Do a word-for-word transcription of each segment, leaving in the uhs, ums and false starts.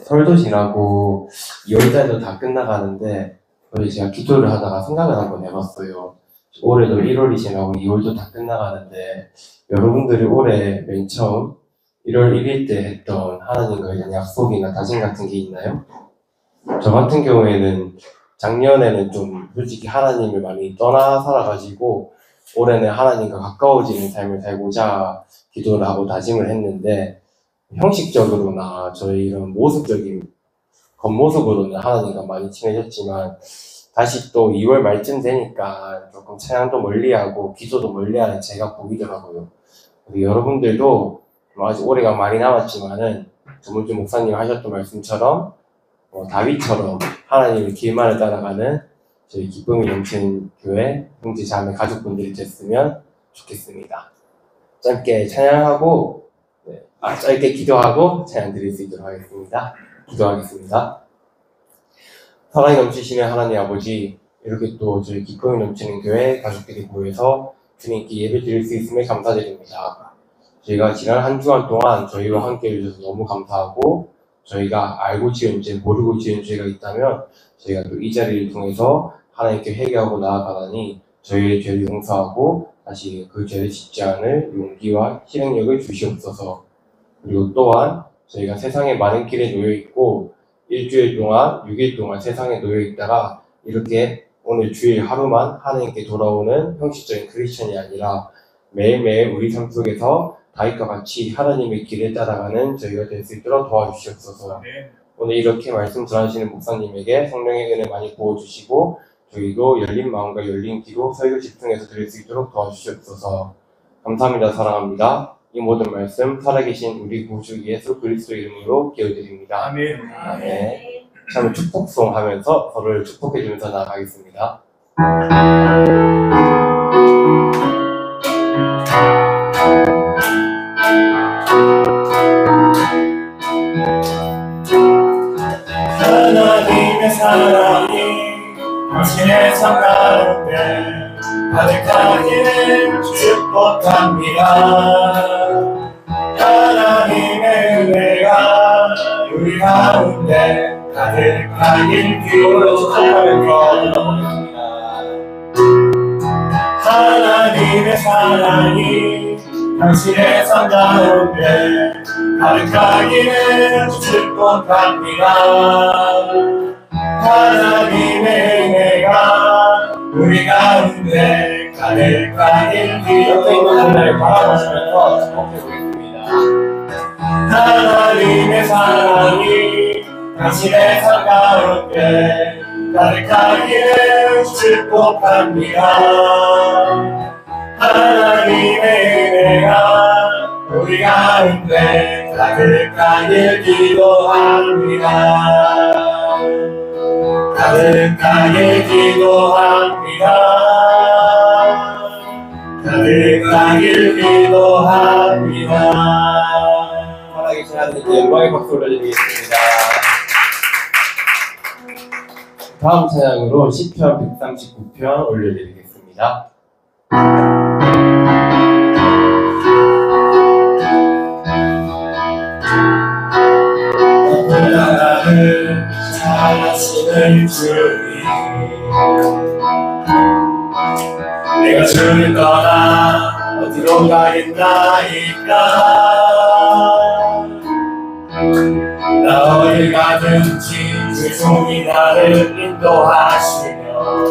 설도 지나고 이월달도 다 끝나가는데 그래서 제가 기도를 하다가 생각을 한번 해봤어요. 올해도 일월이 지나고 이월도 다 끝나가는데 여러분들이 올해 맨 처음 일월 일일 때 했던 하나님과에 대한 약속이나 다짐 같은 게 있나요? 저 같은 경우에는 작년에는 좀 솔직히 하나님을 많이 떠나 살아가지고 올해는 하나님과 가까워지는 삶을 살고자 기도를 하고 다짐을 했는데 형식적으로나 저희 이런 모습적인 겉모습으로는 하나님과 많이 친해졌지만 다시 또 이월 말쯤 되니까 조금 찬양도 멀리하고 기도도 멀리하는 제가 보이더라고요. 여러분들도 아직 올해가 많이 남았지만은 조문주 목사님 하셨던 말씀처럼 어, 다윗처럼 하나님의 길만을 따라가는 저희 기쁨이 넘치는 교회 형제 자매 가족분들이 됐으면 좋겠습니다. 짧게 찬양하고 네, 아, 짧게 기도하고 찬양 드릴 수 있도록 하겠습니다. 기도하겠습니다. 사랑이 넘치시는 하나님 아버지, 이렇게 또 저희 기쁨이 넘치는 교회 가족들이 모여서 주님께 예배 드릴 수 있음에 감사드립니다. 저희가 지난 한 주간 동안 저희와 함께 해주셔서 너무 감사하고 저희가 알고 지은 죄, 모르고 지은 죄가 있다면 저희가 또 이 자리를 통해서 하나님께 회개하고 나아가다니 저희의 죄를 용서하고 다시 그 죄를 짓지 않을 용기와 실행력을 주시옵소서. 그리고 또한 저희가 세상에 많은 길에 놓여있고 일주일 동안, 육 일 동안 세상에 놓여있다가 이렇게 오늘 주일 하루만 하나님께 돌아오는 형식적인 크리스천이 아니라 매일매일 우리 삶 속에서 다윗과 같이 하나님의 길을 따라가는 저희가 될 수 있도록 도와주시옵소서. 네. 오늘 이렇게 말씀 전하시는 목사님에게 성령의 은혜 많이 부어주시고 저희도 열린 마음과 열린 귀로 설교 집중해서 드릴 수 있도록 도와주시옵소서. 감사합니다. 사랑합니다. 이 모든 말씀 살아계신 우리 구주 예수 그리스도 이름으로 기도드립니다. 아멘. 아멘. 참 축복송 하면서 서로를 축복해주면서 나아가겠습니다. 하나님의 사랑이 당신의 삶 가운데 가득하기를 축복합니다. 하나님의 은혜가 우리 가운데 가득하길 기도로 축복합니다. 하나님의 사랑이 당신의 삶 가운데 가득하기를 축복합니다. 하나님의 은혜가 우리 가운데 가득하길 기도를 바라보시면서 축복해보겠습니다. 하나님의 사랑이 당신의 삶 가운데 가득하기를 축복합니다. 하나님의 은혜가 우리 가운데 가득하길 기도합니다. 가득하길 기도합니다. 가득하길 기도합니다. 살아계신 하나님께 영광의 박수 올려드리겠습니다. 다음 찬양으로 시편 백삼십구 편 올려드리겠습니다. 나를 사랑하시는 주님, 내가 주를 떠나 어디로 가겠나이까. 나 어딜 가든지 주 손이 나를 인도하시며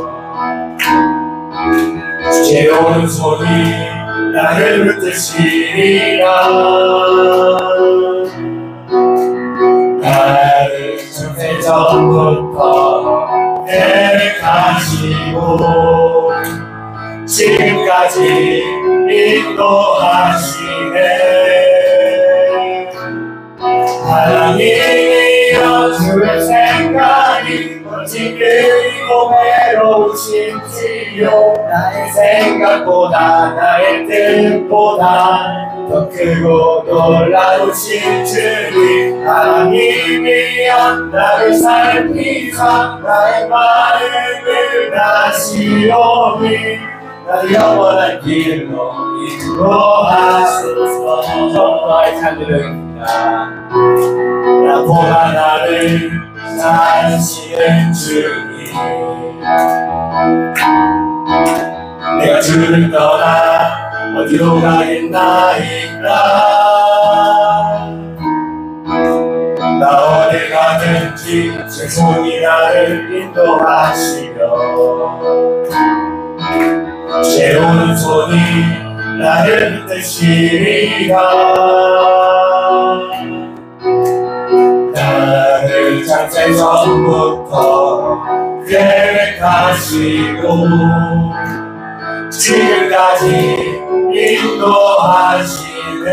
주의 오른손이 나를 붙드시리라. 나를 창세전부터 계획하시고 지금까지 인도하시네. 하나님이여 주의 생각이 어찌 그리고 외로우신지요. 나의 생각보다 나의 뜻보다 더 크고 놀라우신 주님, 하나님이여 나를 살피사 나의 마음을 다시오니 나를 영원한 길로 인도하소서. 정말 잘 들으겠습니다. 나보다 나를 하시는 주님, 내가 주를 떠나 어디로 가겠나이까. 나 어디 가든지 제 손이 나를 인도하시며 제 오른손이 나를 붙드시리라. 나를 창세 전부터 계획하시고 지금까지 인도하시네.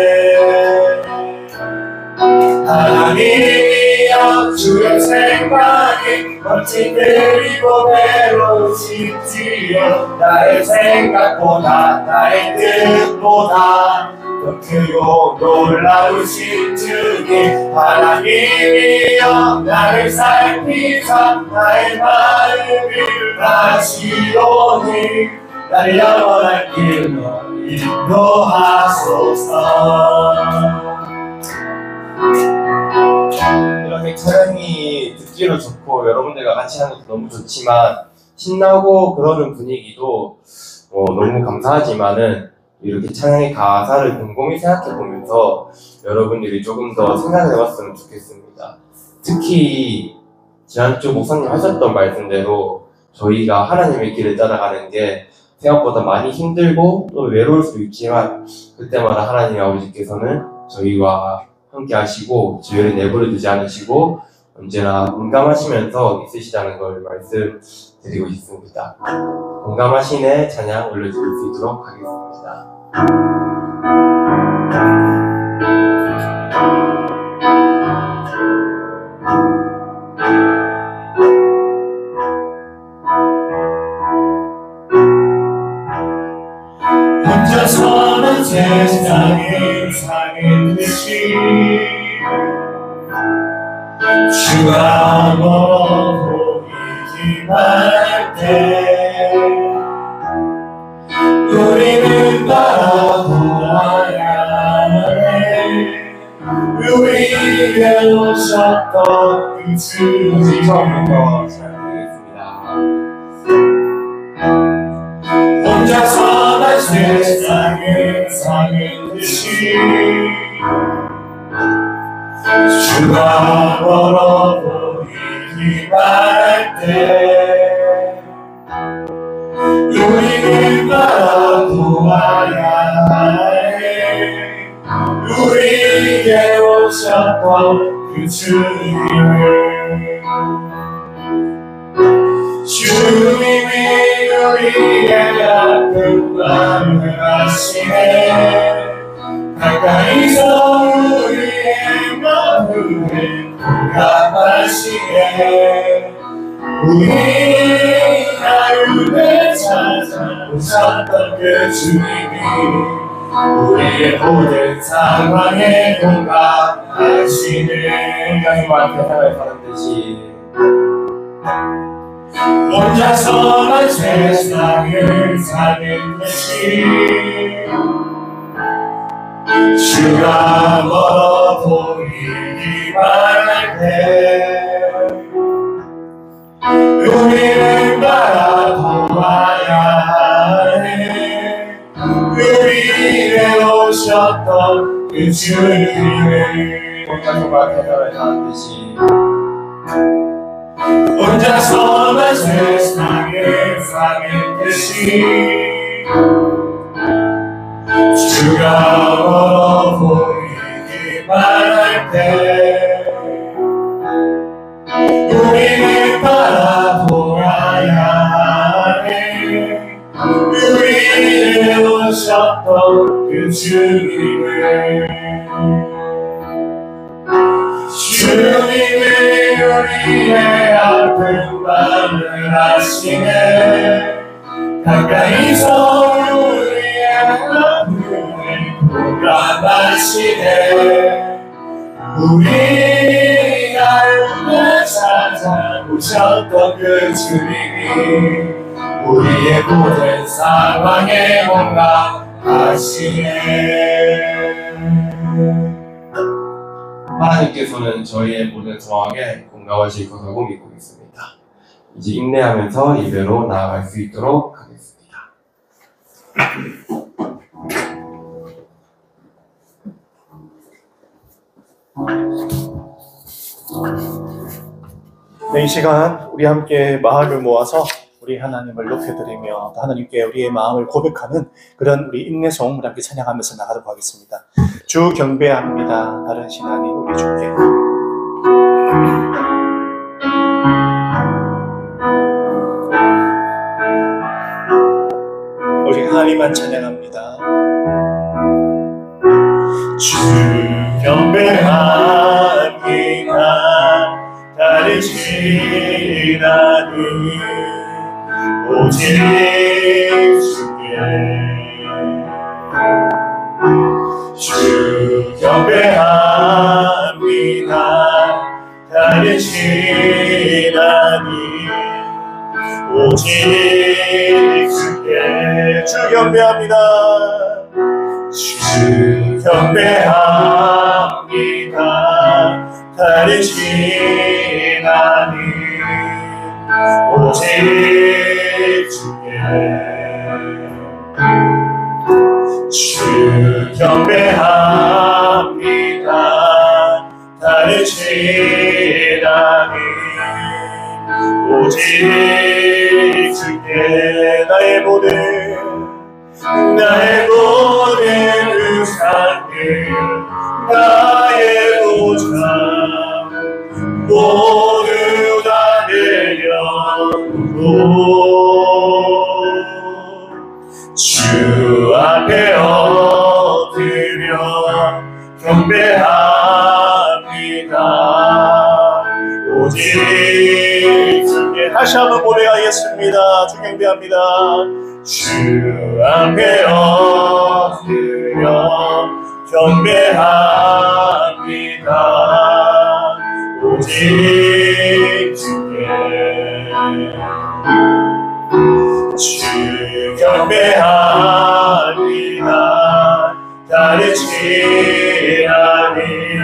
하나님이여, 주의 생각이 멋진 그리고 괴로우시지요. 나의 생각보다 나의 뜻보다 더 크고 놀라우신 주님, 하나님이여, 나를 살피사 나의 마음을 다시오니 나를 영원한 길로 인도하소서. 이렇게 찬양이 듣기로 좋고 여러분들과 같이 하는 것도 너무 좋지만 신나고 그러는 분위기도 어, 너무 감사하지만은 이렇게 찬양의 가사를 곰곰이 생각해 보면서 여러분들이 조금 더 생각해 봤으면 좋겠습니다. 특히 지난주 목사님 하셨던 말씀대로 저희가 하나님의 길을 따라가는 게 생각보다 많이 힘들고 또 외로울 수도 있지만 그때마다 하나님 아버지께서는 저희와 함께 하시고 저희를 내버려 두지 않으시고 언제나 공감하시면서 있으시다는 걸 말씀드리고 싶습니다. 공감하시네 찬양 올려드릴 수 있도록 하겠습니다. 혼자서는 세상을 사는 듯이 주가 멀어 보이기만 할 때 우리는 바라보아야 해. 우리에게 오셨던 그 주님, 처음부터 시작하겠습니다. 혼자서만 세상을 사는 듯이 주가 멀어 보이기만 할 때 우리는 바라보아야 해. 우리에게 오셨던 그 주님을, 주님이 우리의 아픈 마음을 아시네. 가까이서 우리의 마음을 공감하시네. 우리 나를 찾아오셨던 그 주님이 우리의 모든 상황에 공감하시네. 하나님과 세상을 사는 듯이 혼자서만 세상을 사는 듯이 주가 멀어 보이기만 할 때 우리는 바라보아야 해. 우리에게 오셨던 그 주님을, 혼자서만 세상을 사는 듯이 혼자서만 세상을 사는 듯이 주가 멀어 보이기만 할 때 우리는 바라보아야 해. 우리에게 오셨던 그 주님을, 주님이 우리의 아픈 마음을 아시네. 가까이서 우리의 아픔을 공감하시네. 우리가 울며 찾아오셨던 그 주님이 우리의 모든 상황에 공감하시네. 하나님께서는 저희의 모든 상황에 공감하실 것이라고 믿고 있습니다. 이제 인내하면서 예배로 나아갈 수 있도록 하겠습니다. 네, 이 시간 우리 함께 마음을 모아서 우리 하나님을 높여드리며 또 하나님께 우리의 마음을 고백하는 그런 우리 인내송 우리 함께 찬양하면서 나가도록 하겠습니다. 주 경배합니다. 다른 신하님 우리 주께. 우리 하나님만 찬양합니다. 주 경배합니다. 다른 신하는 오직 주께. 주 경배합니다. 다른 신하는 오직 주께. 주 경배합니다. 주 경배합니다. 다른 신하는 오직 주께. 주 경배합니다. 다른 신하는 오직 주께. 나의 모든 나의 모든 의상들 나의 보장 모두 다 내려놓고 주 앞에 엎드려 경배합니다. 오직 주께. 다시 한번 고백하겠습니다. 주 경배합니다. 주 앞에 엎드려 경배합니다. 오직 주께. 주 경배합니다. 다른 신하는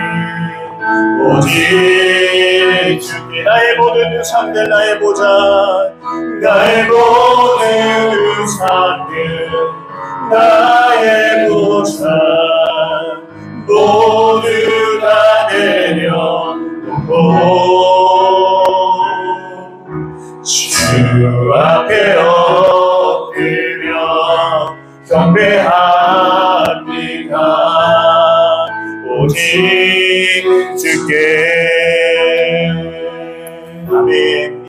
오직 주께. 나의 모든 의상들 나의 보장 나의 모든 의상들 나의 보장 모두 다 내려놓고 주 앞에 엎드려 경배합니다. 오직 주께. 아멘.